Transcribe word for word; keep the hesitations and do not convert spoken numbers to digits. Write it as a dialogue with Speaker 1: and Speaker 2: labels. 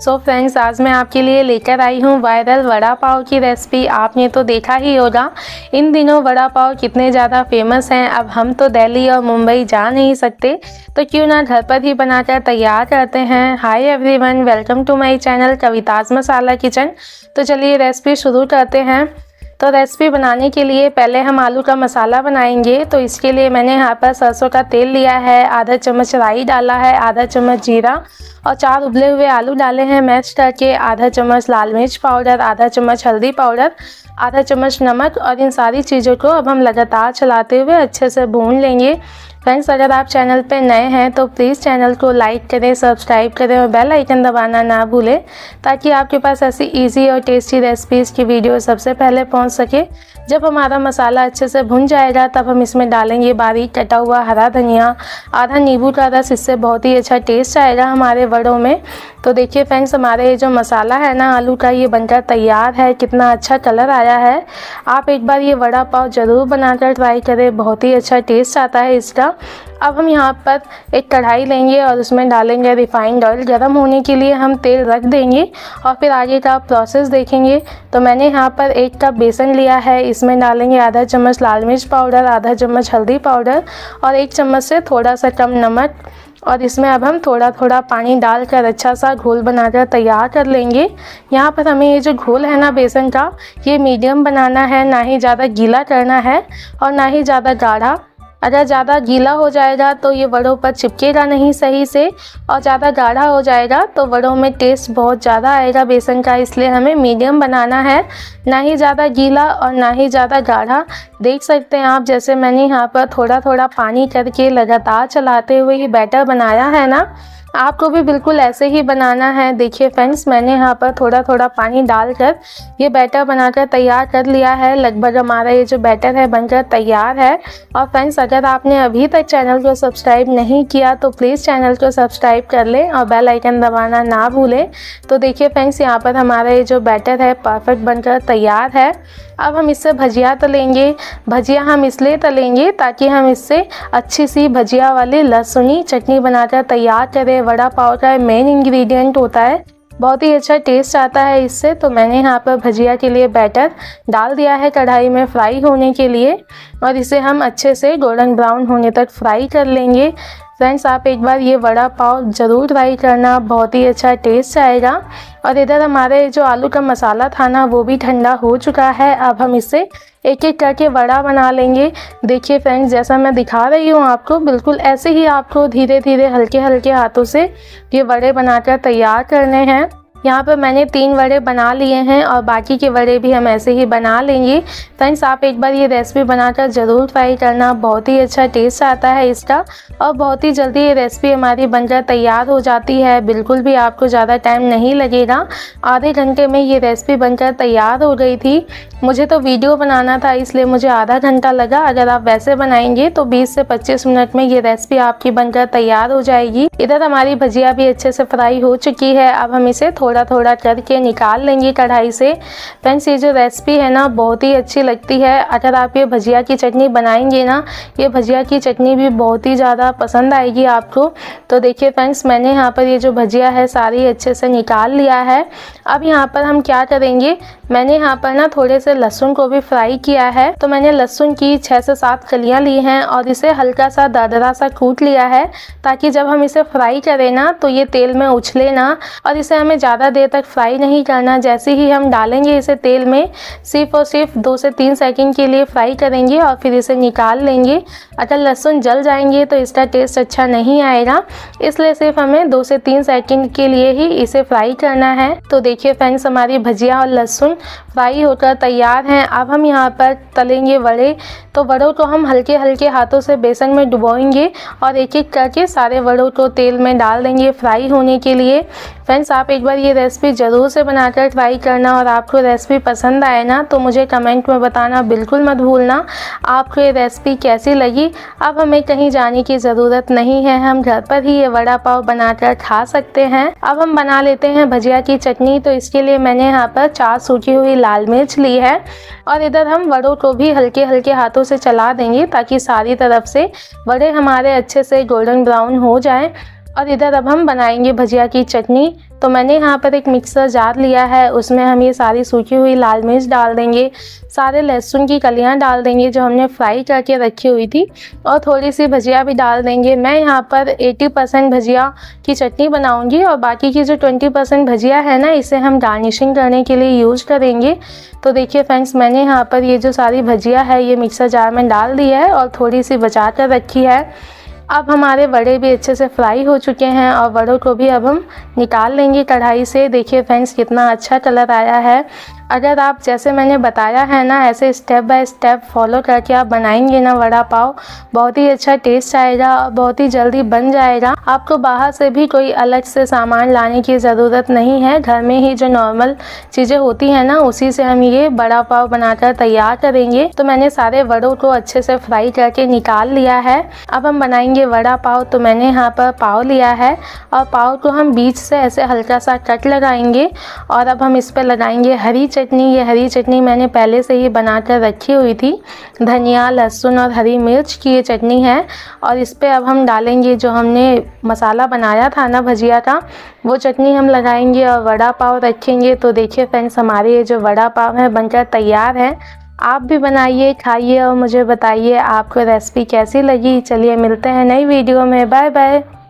Speaker 1: So friends, आज मैं आपके लिए लेकर आई हूँ वायरल वड़ा पाव की रेसिपी। आपने तो देखा ही होगा इन दिनों वड़ा पाव कितने ज़्यादा फेमस हैं। अब हम तो दिल्ली और मुंबई जा नहीं सकते, तो क्यों ना घर पर ही बनाकर तैयार करते हैं। Hi everyone, welcome to my channel Kavita's masala kitchen. तो चलिए रेसिपी शुरू करते हैं। तो रेसिपी बनाने के लिए पहले हम आलू का मसाला बनाएंगे। तो इसके लिए मैंने यहाँ पर सरसों का तेल लिया है, आधा चम्मच राई डाला है, आधा चम्मच जीरा और चार उबले हुए आलू डाले हैं मैश करके, आधा चम्मच लाल मिर्च पाउडर, आधा चम्मच हल्दी पाउडर, आधा चम्मच नमक। और इन सारी चीज़ों को अब हम लगातार चलाते हुए अच्छे से भून लेंगे। फ्रेंड्स, अगर आप चैनल पे नए हैं तो प्लीज़ चैनल को लाइक करें, सब्सक्राइब करें और बेल आइकन दबाना ना भूलें, ताकि आपके पास ऐसी इजी और टेस्टी रेसिपीज़ की वीडियो सबसे पहले पहुंच सके। जब हमारा मसाला अच्छे से भुन जाएगा तब हम इसमें डालेंगे बारीक कटा हुआ हरा धनिया, आधा नींबू का रस। इससे बहुत ही अच्छा टेस्ट आएगा हमारे वड़ों में। तो देखिए फ्रेंड्स, हमारे ये जो मसाला है ना आलू का, ये बनकर तैयार है। कितना अच्छा कलर आया है। आप एक बार ये वड़ा पाव ज़रूर बनाकर ट्राई करें, बहुत ही अच्छा टेस्ट आता है इसका। अब हम यहाँ पर एक कढ़ाई लेंगे और उसमें डालेंगे रिफाइंड ऑयल। गर्म होने के लिए हम तेल रख देंगे और फिर आगे का प्रोसेस देखेंगे। तो मैंने यहाँ पर एक कप बेसन लिया है, इसमें डालेंगे आधा चम्मच लाल मिर्च पाउडर, आधा चम्मच हल्दी पाउडर और एक चम्मच से थोड़ा सा कम नमक। और इसमें अब हम थोड़ा थोड़ा पानी डालकर अच्छा सा घोल बनाकर तैयार कर लेंगे। यहाँ पर हमें ये जो घोल है ना बेसन का, ये मीडियम बनाना है, ना ही ज़्यादा गीला करना है और ना ही ज़्यादा गाढ़ा। अगर ज़्यादा गीला हो जाएगा तो ये वड़ों पर चिपकेगा नहीं सही से, और ज़्यादा गाढ़ा हो जाएगा तो वड़ों में टेस्ट बहुत ज़्यादा आएगा बेसन का। इसलिए हमें मीडियम बनाना है, ना ही ज़्यादा गीला और ना ही ज़्यादा गाढ़ा। देख सकते हैं आप, जैसे मैंने यहाँ पर थोड़ा थोड़ा पानी करके लगातार चलाते हुए ये बैटर बनाया है ना, आपको भी बिल्कुल ऐसे ही बनाना है। देखिए फ्रेंड्स, मैंने यहाँ पर थोड़ा थोड़ा पानी डालकर ये बैटर बनाकर तैयार कर लिया है। लगभग हमारा ये जो बैटर है बनकर तैयार है। और फ्रेंड्स, अगर आपने अभी तक चैनल को सब्सक्राइब नहीं किया तो प्लीज़ चैनल को सब्सक्राइब कर लें और बेल आइकन दबाना ना भूलें। तो देखिए फ्रेंड्स, यहाँ पर हमारा ये जो बैटर है परफेक्ट बनकर तैयार है। अब हम इससे भजिया तलेंगे। भजिया हम इसलिए तलेंगे ताकि हम इससे अच्छी सी भजिया वाली लहसुनी चटनी बनाकर तैयार करें। वड़ा पाव का मेन इंग्रेडिएंट होता है, बहुत ही अच्छा टेस्ट आता है इससे। तो मैंने यहाँ पर भजिया के लिए बैटर डाल दिया है कढ़ाई में फ्राई होने के लिए, और इसे हम अच्छे से गोल्डन ब्राउन होने तक फ्राई कर लेंगे। फ्रेंड्स, आप एक बार ये वड़ा पाव ज़रूर ट्राई करना, बहुत ही अच्छा टेस्ट आएगा। और इधर हमारे जो आलू का मसाला था ना, वो भी ठंडा हो चुका है। अब हम इससे एक एक करके वड़ा बना लेंगे। देखिए फ्रेंड्स, जैसा मैं दिखा रही हूँ आपको, बिल्कुल ऐसे ही आपको धीरे धीरे हल्के हल्के हाथों से ये वड़े बनाकर तैयार करने हैं। यहाँ पर मैंने तीन वड़े बना लिए हैं और बाकी के वड़े भी हम ऐसे ही बना लेंगे। फ्रेंड्स, आप एक बार ये रेसिपी बनाकर ज़रूर ट्राई करना, बहुत ही अच्छा टेस्ट आता है इसका। और बहुत ही जल्दी ये रेसिपी हमारी बनकर तैयार हो जाती है। बिल्कुल भी आपको ज़्यादा टाइम नहीं लगेगा, आधे घंटे में ये रेसिपी बनकर तैयार हो गई थी। मुझे तो वीडियो बनाना था इसलिए मुझे आधा घंटा लगा। अगर आप वैसे बनाएंगे तो बीस से पच्चीस मिनट में ये रेसिपी आपकी बनकर तैयार हो जाएगी। इधर हमारी भजिया भी अच्छे से फ्राई हो चुकी है। अब हम इसे थोड़ा थोड़ा करके निकाल लेंगे कढ़ाई से। फ्रेंड्स, ये जो रेसिपी है ना बहुत ही अच्छी लगती है। अगर आप ये भजिया की चटनी बनाएंगे ना, ये भजिया की चटनी भी बहुत ही ज़्यादा पसंद आएगी आपको। तो देखिए फ्रेंड्स, मैंने यहाँ पर ये जो भजिया है सारी अच्छे से निकाल लिया है। अब यहाँ पर हम क्या करेंगे, मैंने यहाँ पर ना थोड़े से लहसुन को भी फ्राई किया है। तो मैंने लहसुन की छः से सात कलियाँ ली हैं और इसे हल्का सा दरदरा सा कूट लिया है, ताकि जब हम इसे फ्राई करें ना तो ये तेल में उछले ना। और इसे हमें ज़्यादा देर तक फ्राई नहीं करना। जैसे ही हम डालेंगे इसे तेल में, सिर्फ और सिर्फ दो से तीन सेकंड के लिए फ्राई करेंगे और फिर इसे निकाल लेंगे। अगर लहसुन जल जाएंगे तो इसका टेस्ट अच्छा नहीं आएगा, इसलिए सिर्फ हमें दो से तीन सेकंड के लिए ही इसे फ्राई करना है। तो देखिए फ्रेंड्स, हमारी भजिया और लहसुन फ्राई होकर तैयार हैं। अब हम यहाँ पर तलेंगे वड़े। तो वड़ों को हम हल्के हल्के हाथों से बेसन में डुबोएंगे और एक एक करके सारे वड़ों को तेल में डाल देंगे फ्राई होने के लिए। फ्रेंड्स, आप एक बार ये रेसिपी ज़रूर से बनाकर ट्राई करना, और आपको रेसिपी पसंद आए ना तो मुझे कमेंट में बताना बिल्कुल मत भूलना आपको ये रेसिपी कैसी लगी। अब हमें कहीं जाने की ज़रूरत नहीं है, हम घर पर ही ये वड़ा पाव बनाकर खा सकते हैं। अब हम बना लेते हैं भजिया की चटनी। तो इसके लिए मैंने यहाँ पर चार सूखी हुई लाल मिर्च ली है और इधर हम वड़ों को भी हल्के हल्के हाथों से चला देंगे ताकि सारी तरफ से वड़े हमारे अच्छे से गोल्डन ब्राउन हो जाएं। और इधर अब हम बनाएंगे भजिया की चटनी। तो मैंने यहाँ पर एक मिक्सर जार लिया है, उसमें हम ये सारी सूखी हुई लाल मिर्च डाल देंगे, सारे लहसुन की कलियाँ डाल देंगे जो हमने फ्राई करके रखी हुई थी, और थोड़ी सी भजिया भी डाल देंगे। मैं यहाँ पर अस्सी परसेंट भजिया की चटनी बनाऊंगी और बाकी की जो बीस परसेंट भजिया है ना, इसे हम गार्निशिंग करने के लिए यूज़ करेंगे। तो देखिए फ्रेंड्स, मैंने यहाँ पर ये जो सारी भजिया है ये मिक्सर जार में डाल दी है और थोड़ी सी बचा कर रखी है। अब हमारे वड़े भी अच्छे से फ्राई हो चुके हैं और वड़ों को भी अब हम निकाल लेंगे कढ़ाई से। देखिए फ्रेंड्स, कितना अच्छा कलर आया है। अगर आप जैसे मैंने बताया है ना, ऐसे स्टेप बाय स्टेप फॉलो करके आप बनाएंगे ना वड़ा पाव, बहुत ही अच्छा टेस्ट आएगा और बहुत ही जल्दी बन जाएगा। आपको बाहर से भी कोई अलग से सामान लाने की ज़रूरत नहीं है, घर में ही जो नॉर्मल चीज़ें होती हैं ना, उसी से हम ये वड़ा पाव बनाकर तैयार करेंगे। तो मैंने सारे वड़ों को अच्छे से फ्राई करके निकाल लिया है। अब हम बनाएंगे वड़ा पाव। तो मैंने यहाँ पर पाव लिया है और पाव को हम बीच से ऐसे हल्का सा कट लगाएंगे और अब हम इस पर लगाएंगे हरी चटनी। ये हरी चटनी मैंने पहले से ही बनाकर रखी हुई थी, धनिया, लहसुन और हरी मिर्च की ये चटनी है। और इस पर अब हम डालेंगे जो हमने मसाला बनाया था ना भजिया का, वो चटनी हम लगाएंगे और वड़ा पाव रखेंगे। तो देखिए फ्रेंड्स, हमारे ये जो वड़ा पाव है बनकर तैयार है। आप भी बनाइए, खाइए और मुझे बताइए आपको रेसिपी कैसी लगी। चलिए मिलते हैं नई वीडियो में, बाय बाय।